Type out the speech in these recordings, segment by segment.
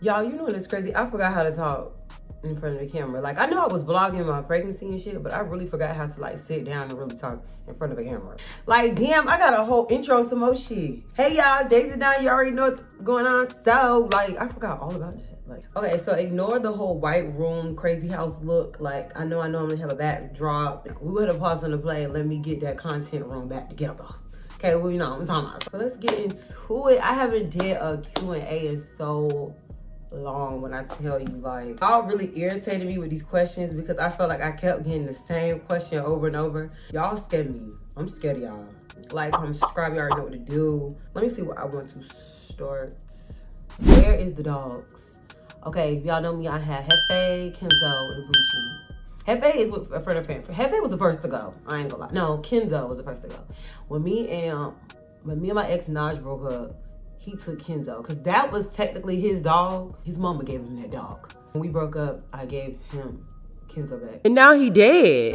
Y'all, you know what's crazy? I forgot how to talk in front of the camera. Like, I know I was vlogging my pregnancy and shit, but I really forgot how to, like, sit down and really talk in front of a camera. Like, damn, I got a whole intro and some more shit. Hey, y'all, Daisy Down, you already know what's going on. So, like, I forgot all about that. Like, okay, so ignore the whole white room, crazy house look. Like, I know I normally have a backdrop. Like, we would have paused on the play and let me get that content room back together. Okay, well, you know what I'm talking about. So let's get into it. I haven't did a Q&A in so long when I tell you, like, y'all really irritated me with these questions because I felt like I kept getting the same question over and over. Y'all scared me. I'm scared of y'all. Like, comment, subscribe, you already know what to do. Let me see where I want to start. Where is the dogs? Okay, if y'all know me, I have Hefe, Kenzo, and Bucci. Hefe is with a friend of parent. Hefe was the first to go. I ain't gonna lie. No, Kenzo was the first to go. When me and my ex Naj broke up, he took Kenzo, because that was technically his dog. His mama gave him that dog. When we broke up, I gave him Kenzo back. And now he dead.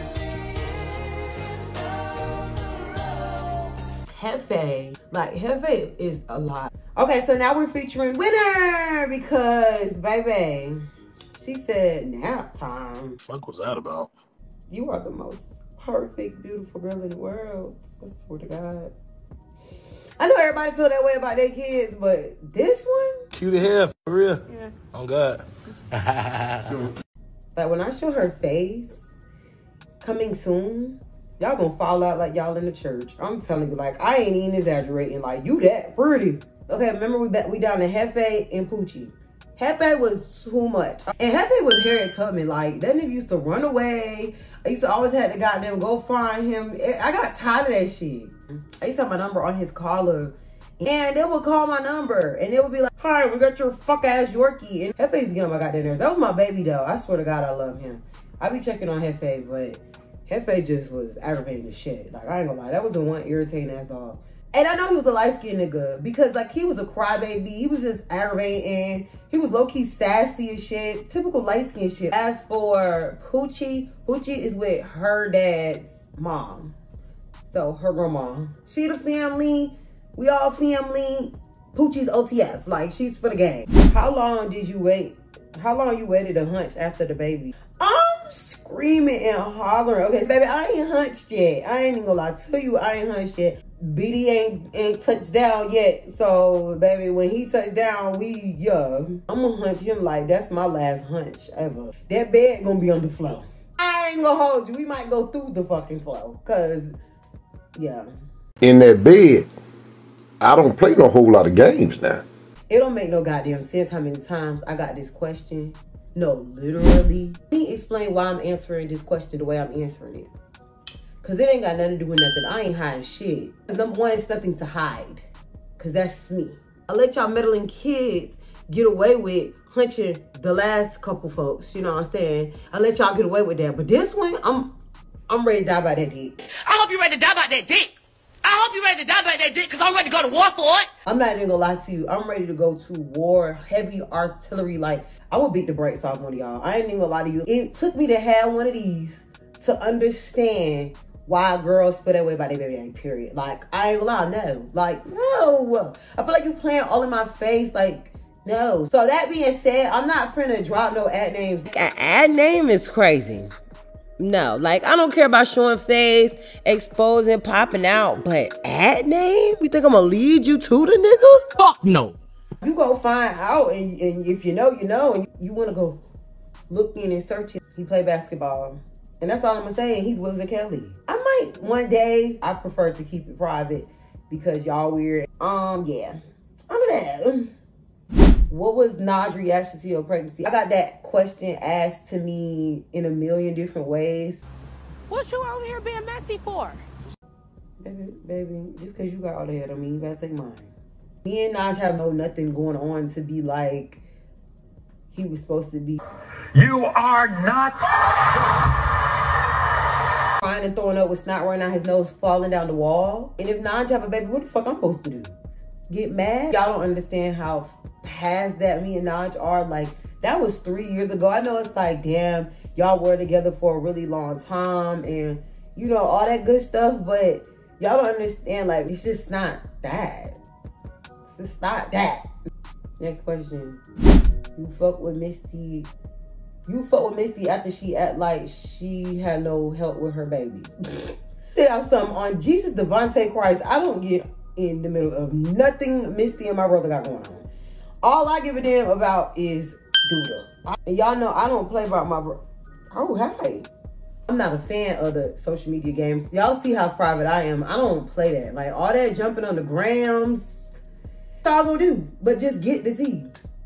Hefe, like, Hefe is a lot. Okay, so now we're featuring Winner because, baby, she said nap time. What the fuck was that about? You are the most perfect, beautiful girl in the world. I swear to God. I know everybody feel that way about their kids, but this one? Cute as hell, for real. Yeah. Oh, God. Like, when I show her face, coming soon, y'all gonna fall out like y'all in the church. I'm telling you, like, I ain't even exaggerating. Like, you that pretty. Okay, remember we down to Hefe and Poochie. Hefe was too much. And Hefe was Harriet Tubman. Like, that nigga used to run away. I used to always have to goddamn go find him. I got tired of that shit. I used to have my number on his collar. And they would call my number. And they would be like, hi, we got your fuck ass Yorkie. And Hefe used to get on my goddamn nerves. That was my baby though. I swear to God, I love him. I be checking on Hefe, but Hefe just was aggravating the shit. Like, I ain't gonna lie. That was the one irritating ass dog. And I know he was a light-skinned nigga because, like, he was a crybaby. He was just aggravating. He was low-key sassy as shit. Typical light-skinned shit. As for Poochie, Poochie is with her dad's mom. So, her grandma. She the family. We all family. Poochie's OTF. Like, she's for the gang. How long did you wait? How long you waited to hunch after the baby? I'm screaming and hollering. Okay, baby, I ain't hunched yet. I ain't even gonna lie to you. I ain't hunched yet. BD ain't touched down yet. So, baby, when he touched down, I'm gonna hunch him like that's my last hunch ever. That bed gonna be on the floor. I ain't gonna hold you. We might go through the fucking floor. Cause, yeah. In that bed, I don't play no whole lot of games now. It don't make no goddamn sense how many times I got this question. No, literally. Let me explain why I'm answering this question the way I'm answering it. Cause it ain't got nothing to do with nothing. I ain't hiding shit. Number one, it's nothing to hide. Cause that's me. I let y'all meddling kids get away with hunching the last couple folks. You know what I'm saying? I let y'all get away with that. But this one, I'm ready to die by that dick. I hope you're ready to die by that dick. I hope you're ready to die by that dick, cause I'm ready to go to war for it. I'm not even gonna lie to you. I'm ready to go to war, heavy artillery. Like, I will beat the brakes off one of y'all. I ain't even gonna lie to you. It took me to have one of these to understand why girls feel that way about their baby daddy, period. Like, I ain't gonna lie, no. Like, no. I feel like you playing all in my face, like, no. So that being said, I'm not finna drop no ad names. An ad name is crazy. No, like, I don't care about showing face, exposing, popping out, but ad name? You think I'm gonna lead you to the nigga? Fuck no. You go find out, and if you know, you know, and you wanna go look in and search it. He played basketball. And that's all I'm gonna say. He's Wilson Kelly. I might one day. I prefer to keep it private because y'all weird. Yeah. Under that, what was Naj's reaction to your pregnancy? I got that question asked to me in a million different ways. What you over here being messy for? Baby, just because you got all that, I mean, you gotta take mine. Me and Naj have nothing going on to be like he was supposed to be. You are not crying and throwing up with snot running out his nose, falling down the wall. And if Naj have a baby, what the fuck I'm supposed to do? Get mad? Y'all don't understand how past that me and Naj are. Like, that was 3 years ago. I know it's like, damn, y'all were together for a really long time and, you know, all that good stuff, but y'all don't understand, like, it's just not that. It's just not that. Next question. You fuck with Misty. You fuck with Misty after she act like she had no help with her baby. Say out something on Jesus Devontae Christ. I don't get in the middle of nothing Misty and my brother got going on. All I give a damn about is Duda. And y'all know I don't play about my brother. Oh, hey. I'm not a fan of the social media games. Y'all see how private I am. I don't play that. Like, all that jumping on the grams, that's all I'm gonna do. But just get the tea.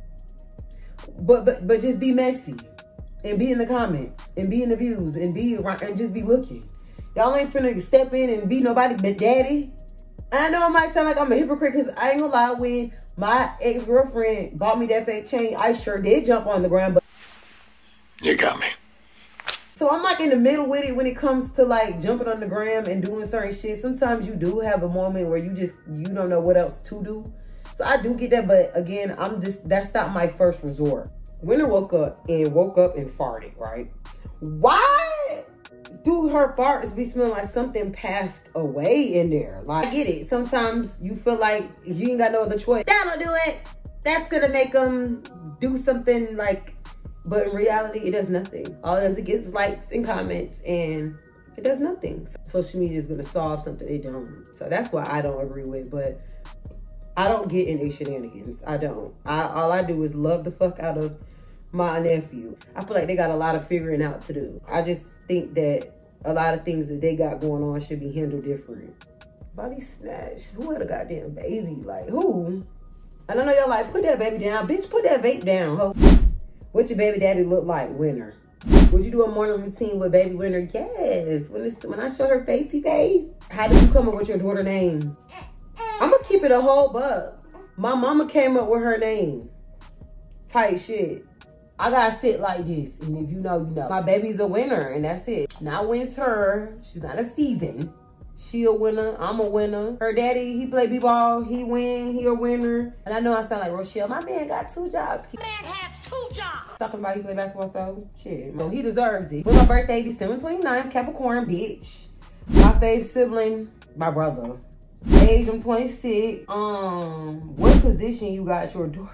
But just be messy. And be in the comments. And be in the views. And be around, and just be looking. Y'all ain't finna step in and be nobody but daddy. I know it might sound like I'm a hypocrite because I ain't gonna lie, when my ex-girlfriend bought me that fake chain, I sure did jump on the ground. But You got me. so I'm like in the middle with it when it comes to like jumping on the gram and doing certain shit. Sometimes you do have a moment where you don't know what else to do. So I do get that, but again, that's not my first resort. Winter woke up and farted, right? Why do her farts be smelling like something passed away in there? Like, I get it. Sometimes you feel like you ain't got no other choice. That'll do it. That's gonna make them do something like, but in reality, it does nothing. All it does, it gets likes and comments and it does nothing. Social media is gonna solve something it don't. So that's what I don't agree with, but I don't get in these shenanigans. I don't. All I do is love the fuck out of my nephew. I feel like they got a lot of figuring out to do. I just think that a lot of things that they got going on should be handled different. Body snatch. Who had a goddamn baby? Like, who? I don't know, y'all like, put that baby down. Bitch, put that vape down, ho. What your baby daddy look like? Winter. Would you do a morning routine with baby Winter? Yes. When I show her facey face. How did you come up with your daughter name? I'm gonna keep it a whole buck. My mama came up with her name. Tight shit. I gotta sit like this, and if you know, you know. My baby's a winner, and that's it. Not winter. She's not a season. She a winner. I'm a winner. Her daddy, he play b-ball. He win. He a winner. And I know I sound like Rochelle. My man got 2 jobs. Man has 2 jobs. Talking about he play basketball, so shit. So he deserves it. But my birthday, December 29th, Capricorn, bitch. My fave sibling, my brother. Age, I'm 26. What position you got your daughter?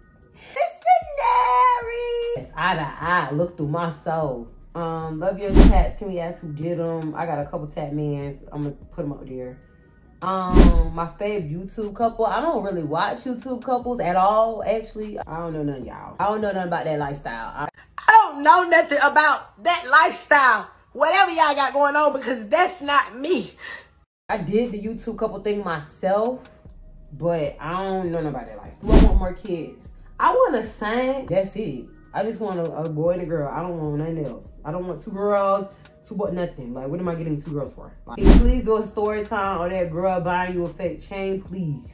Missionary. Eye to eye, look through my soul. Love your tats. Can we ask who did them? I got a couple tat mans. I'm gonna put them up there. My favorite YouTube couple. I don't really watch YouTube couples at all, actually. I don't know none of y'all. I don't know nothing about that lifestyle. I don't know nothing about that lifestyle. Whatever y'all got going on, because that's not me. I did the YouTube couple thing myself, but I don't know nothing about that life. Do I want more kids? I want to sing. That's it. I just want a boy and a girl. I don't want nothing else. I don't want 2 girls, 2 boys, nothing. Like, what am I getting 2 girls for? Like, please do a story time or that girl buying you a fake chain, please.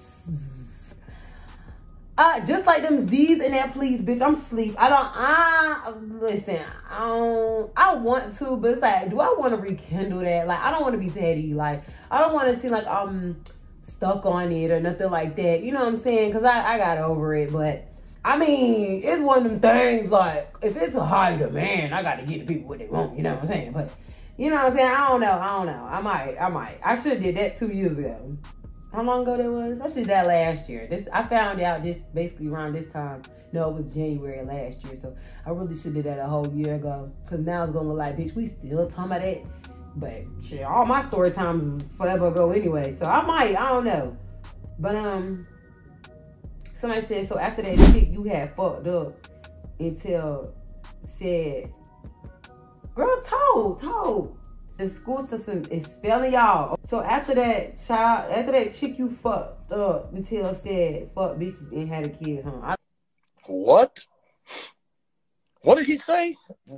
Just like them Z's in that, please, bitch. I'm asleep. Listen, I want to, but it's like, do I want to rekindle that? Like, I don't want to be petty. Like, I don't want to seem like I'm stuck on it or nothing like that. You know what I'm saying? Because I got over it, but I mean, it's one of them things, like, if it's a high demand, I got to get the people what they want, you know what I'm saying? But, you know what I'm saying? I don't know. I might. I should have did that 2 years ago. How long ago that was? I should did that last year. I found out this basically around this time. No, it was January last year, so I really should did that a whole year ago. Because now it's going to look like, bitch, we still talking about that. But, shit, all my story times is forever ago anyway, so I don't know. But, somebody said, so after that chick you had fucked up until said, girl, told. The school system is failing y'all. So after that chick you fucked up until said, fuck bitches and had a kid, huh? What? What did he say?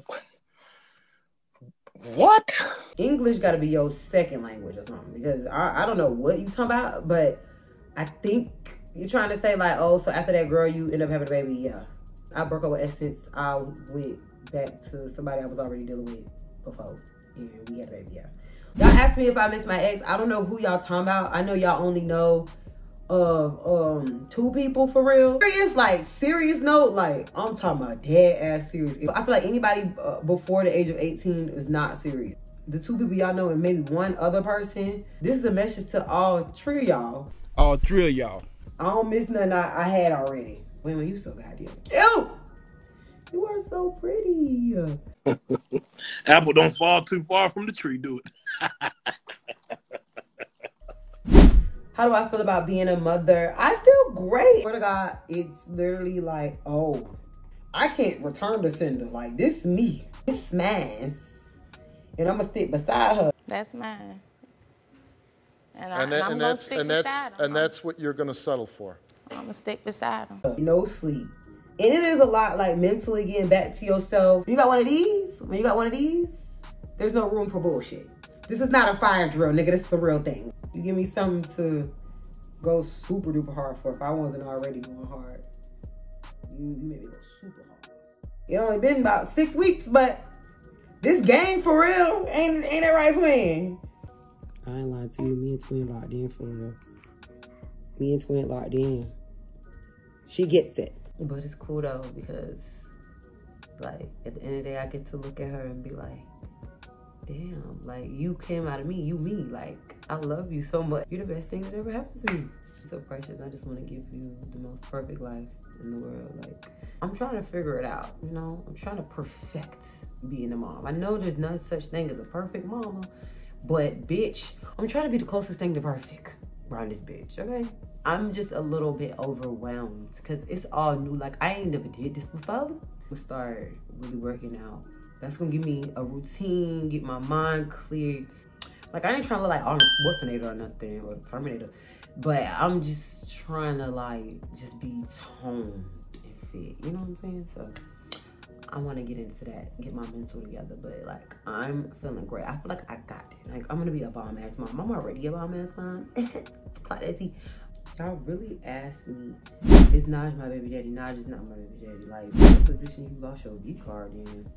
What? English gotta be your second language or something. Because I don't know what you talking about, but I think you're trying to say like, oh, so after that girl, you end up having a baby. Yeah. I broke up with Essence. I went back to somebody I was already dealing with before. And we had a baby, yeah. Y'all asked me if I miss my ex. I don't know who y'all talking about. I know y'all only know of 2 people for real. Serious note, like, I'm talking about dead ass serious. I feel like anybody before the age of 18 is not serious. The 2 people y'all know and maybe 1 other person. This is a message to all 3 of y'all. All 3 of y'all. I don't miss nothing I had already. Women, you so goddamn cute. You are so pretty. Apple don't fall too far from the tree, do it. How do I feel about being a mother? I feel great. Swear to God, it's literally like, oh, I can't return the sender. Like, this me. It's mine. And I'm gonna stick beside her. That's mine. And that's what you're gonna settle for. I'm gonna stick beside him. No sleep. And it is a lot, like, mentally getting back to yourself. You got one of these? When you got one of these, there's no room for bullshit. This is not a fire drill, nigga. This is a real thing. You give me something to go super duper hard for if I wasn't already going hard. You made me go super hard. It only been about 6 weeks, but this game for real ain't that right, Twin? I ain't lying to you. Me and Twin locked in for real. Me and Twin locked in. She gets it. But it's cool though, because like at the end of the day, I get to look at her and be like, damn, like you came out of me, you me. Like, I love you so much. You're the best thing that ever happened to me. You're so precious. I just want to give you the most perfect life in the world. Like, I'm trying to figure it out, you know? I'm trying to perfect being a mom. I know there's no such thing as a perfect mama, but bitch, I'm trying to be the closest thing to perfect around this bitch, okay? I'm just a little bit overwhelmed because it's all new. Like, I ain't never did this before. We'll start really working out. That's gonna give me a routine, get my mind clear. Like, I ain't trying to look like Arnold Schwarzenegger or nothing, or Terminator, but I'm just trying to like, just be toned and fit, you know what I'm saying? So I wanna get into that, get my mental together, but like, I'm feeling great. I feel like I got it. Like, I'm gonna be a bomb ass mom. I'm already a bomb ass mom. Claudette, y'all really asked me, is Naj my baby daddy? Naj is not my baby daddy. Like, what position you lost your B card in?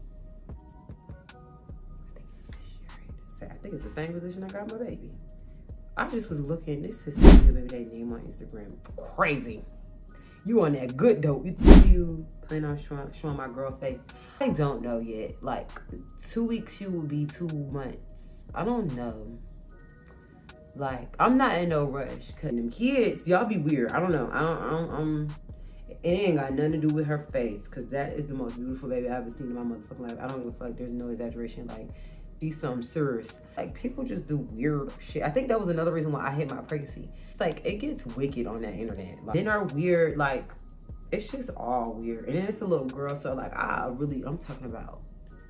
I think it's the same position I got my baby. I just was looking, this is your baby daddy name on Instagram. Crazy. You on that good dope. You plan on showing my girl face? I don't know yet. Like, 2 weeks, she will be 2 months. I don't know. Like, I'm not in no rush. Cause them kids, y'all be weird. I don't know. It ain't got nothing to do with her face. Cause that is the most beautiful baby I've ever seen in my motherfucking life. I don't give a fuck. There's no exaggeration. Like, she's something serious. Like, people just do weird shit. I think that was another reason why I hit my pregnancy. It's like, it gets wicked on that internet. Like, men are weird. Like, it's just all weird. And then it's a little girl. So like, I'm talking about.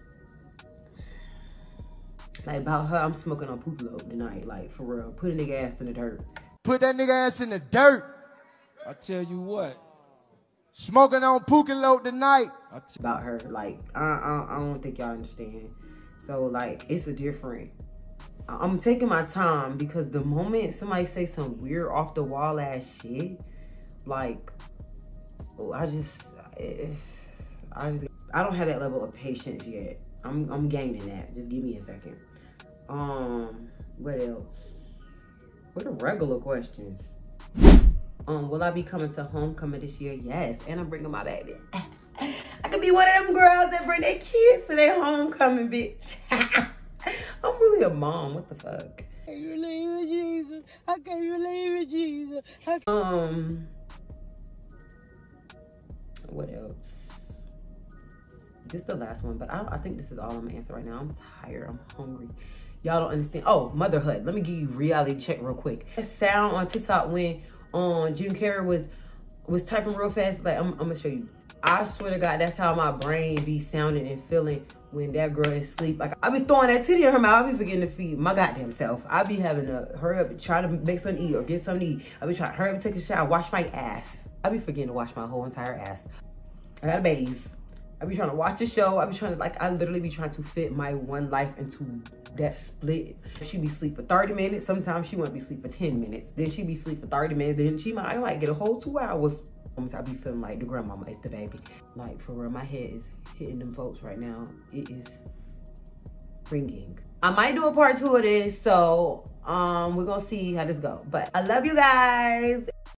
Like, about her, I'm smoking on Pukalope tonight. Like, for real. Put a nigga ass in the dirt. Put that nigga ass in the dirt. I tell you what. Smoking on Pukalope tonight. About her. Like, I don't think y'all understand. So, like, it's a different. I'm taking my time because the moment somebody say some weird off the wall ass shit, like, I don't have that level of patience yet. I'm gaining that. Just give me a second. What else? What are regular questions? Will I be coming to homecoming this year? Yes, and I'm bringing my baby. I could be one of them girls that bring their kids to their homecoming, bitch. I'm really a mom. What the fuck? Can you believe in Jesus? How can you believe in Jesus? What else? This is the last one, but I think this is all I'm gonna answer right now. I'm tired. I'm hungry. Y'all don't understand. Oh, motherhood. Let me give you a reality check real quick. A sound on TikTok when Jim Carrey was typing real fast. Like, I'm gonna show you. I swear to God, that's how my brain be sounding and feeling when that girl is asleep. Like, I be throwing that titty in her mouth. I be forgetting to feed my goddamn self. I be having to hurry up and try to make something to eat or get something to eat. I be trying to hurry up and take a shower, wash my ass. I be forgetting to wash my whole entire ass. I gotta bathe. I be trying to watch a show. I be trying to, like, I literally be trying to fit my one life into that split. She be asleep for 30 minutes. Sometimes she want to be asleep for 10 minutes. Then she be asleep for 30 minutes. Then I might get a whole 2 hours. I be feeling like the grandmama is the baby. Like, for real, my head is hitting them folks right now. It is ringing. I might do a part 2 of this, so we're gonna see how this go. But I love you guys.